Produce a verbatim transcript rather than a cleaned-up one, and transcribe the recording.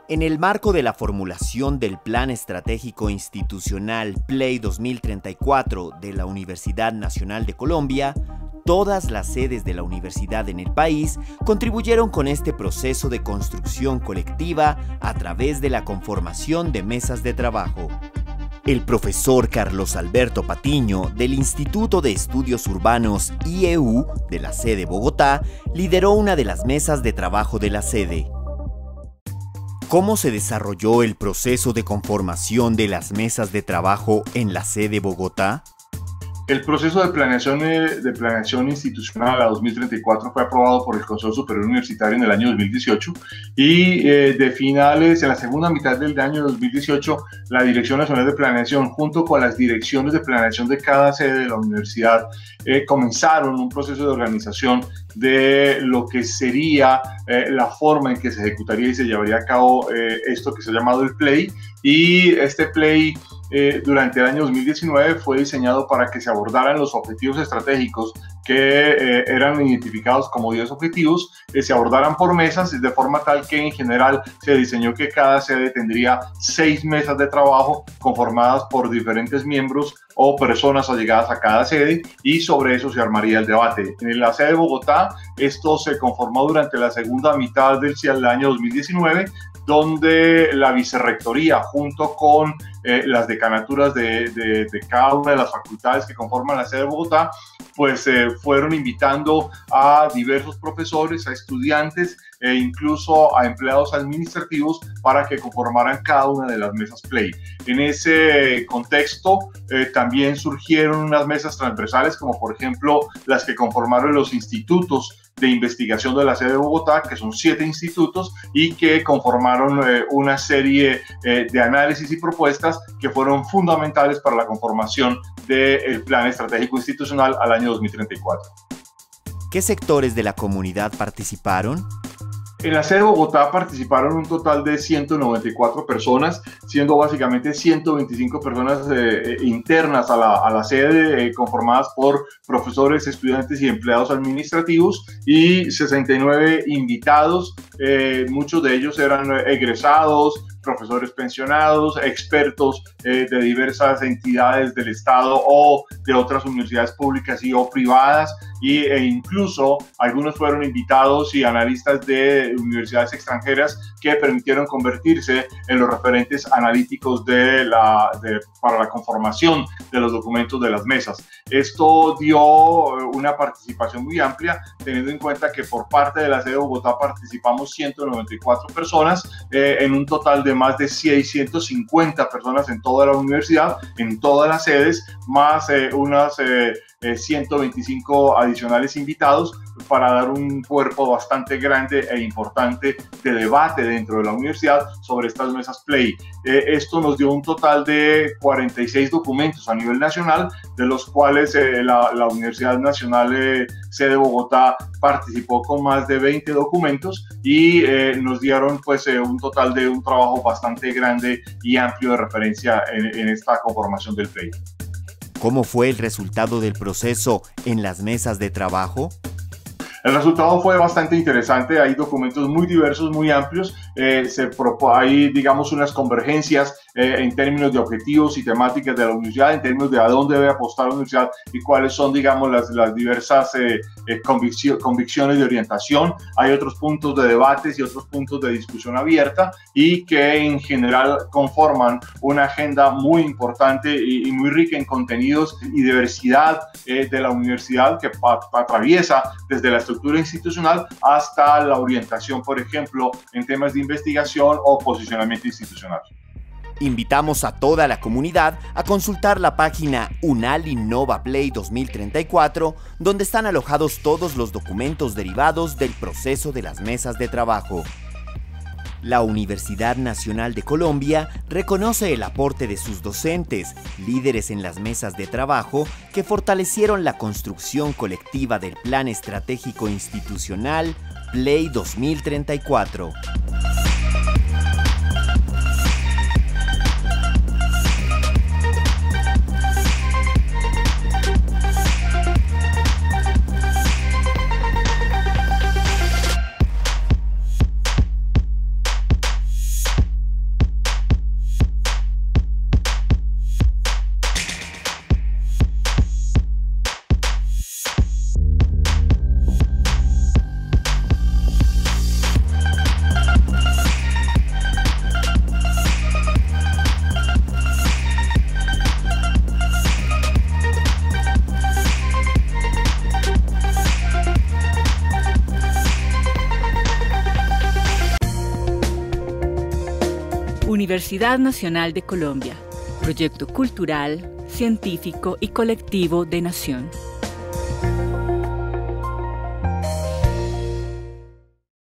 En el marco de la formulación del Plan Estratégico Institucional PLEI dos mil treinta y cuatro de la Universidad Nacional de Colombia, todas las sedes de la universidad en el país contribuyeron con este proceso de construcción colectiva a través de la conformación de mesas de trabajo. El profesor Carlos Alberto Patiño, del Instituto de Estudios Urbanos I E U de la sede Bogotá, lideró una de las mesas de trabajo de la sede. ¿Cómo se desarrolló el proceso de conformación de las mesas de trabajo en la sede Bogotá? El proceso de planeación, de planeación institucional a dos mil treinta y cuatro fue aprobado por el Consejo Superior Universitario en el año dos mil dieciocho y eh, de finales, en la segunda mitad del año dos mil dieciocho, la Dirección Nacional de Planeación, junto con las direcciones de planeación de cada sede de la universidad, eh, comenzaron un proceso de organización de lo que sería eh, la forma en que se ejecutaría y se llevaría a cabo eh, esto que se ha llamado el PLEI. Y este PLEI eh, durante el año dos mil diecinueve fue diseñado para que se abordaran los objetivos estratégicos que eh, eran identificados como diez objetivos, que se abordaran por mesas, de forma tal que en general se diseñó que cada sede tendría seis mesas de trabajo conformadas por diferentes miembros o personas allegadas a cada sede, y sobre eso se armaría el debate. En la sede de Bogotá, esto se conformó durante la segunda mitad del año dos mil diecinueve, donde la vicerrectoría, junto con eh, las decanaturas de, de, de cada una de las facultades que conforman la sede de Bogotá, pues eh, fueron invitando a diversos profesores, a estudiantes e incluso a empleados administrativos para que conformaran cada una de las mesas PLEI. En ese contexto eh, también surgieron unas mesas transversales, como por ejemplo las que conformaron los institutos de investigación de la sede de Bogotá, que son siete institutos y que conformaron eh, una serie eh, de análisis y propuestas que fueron fundamentales para la conformación del Plan Estratégico Institucional al año dos mil treinta y cuatro. ¿Qué sectores de la comunidad participaron? En la sede de Bogotá participaron un total de ciento noventa y cuatro personas, siendo básicamente ciento veinticinco personas eh, internas a la, a la sede, eh, conformadas por profesores, estudiantes y empleados administrativos, y sesenta y nueve invitados, eh, muchos de ellos eran egresados, profesores pensionados, expertos eh, de diversas entidades del Estado o de otras universidades públicas y o privadas, y, e incluso algunos fueron invitados y analistas de universidades extranjeras que permitieron convertirse en los referentes analíticos de la, de, para la conformación de los documentos de las mesas. Esto dio una participación muy amplia, teniendo en cuenta que por parte de la sede de Bogotá participamos ciento noventa y cuatro personas, eh, en un total de más de seiscientas cincuenta personas en toda la universidad, en todas las sedes, más eh, unas eh, eh, ciento veinticinco adicionales invitados, para dar un cuerpo bastante grande e importante de debate dentro de la universidad sobre estas mesas PLEI. Eh, esto nos dio un total de cuarenta y seis documentos a nivel nacional, de los cuales eh, la, la Universidad Nacional eh, sede Bogotá participó con más de veinte documentos y eh, nos dieron pues eh, un total de un trabajo bastante grande y amplio de referencia en, en esta conformación del PLEI. ¿Cómo fue el resultado del proceso en las mesas de trabajo? El resultado fue bastante interesante, hay documentos muy diversos, muy amplios, eh, se hay, digamos, unas convergencias eh, en términos de objetivos y temáticas de la universidad, en términos de a dónde debe apostar la universidad y cuáles son, digamos, las, las diversas eh, eh, conviccio, convicciones de orientación. Hay otros puntos de debates y otros puntos de discusión abierta y que en general conforman una agenda muy importante y, y muy rica en contenidos y diversidad eh, de la universidad, que pa, pa, atraviesa desde la estructura institucional hasta la orientación, por ejemplo, en temas de investigación o posicionamiento institucional. Invitamos a toda la comunidad a consultar la página UNAL Innova PLEI dos mil treinta y cuatro, donde están alojados todos los documentos derivados del proceso de las mesas de trabajo. La Universidad Nacional de Colombia reconoce el aporte de sus docentes, líderes en las mesas de trabajo, que fortalecieron la construcción colectiva del Plan Estratégico Institucional PLEI dos mil treinta y cuatro. Universidad Nacional de Colombia, proyecto cultural, científico y colectivo de Nación.